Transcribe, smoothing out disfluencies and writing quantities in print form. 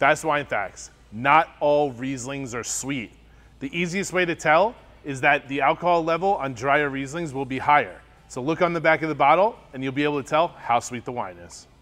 That's wine facts. Not all Rieslings are sweet. The easiest way to tell is that the alcohol level on drier Rieslings will be higher. So look on the back of the bottle and you'll be able to tell how sweet the wine is.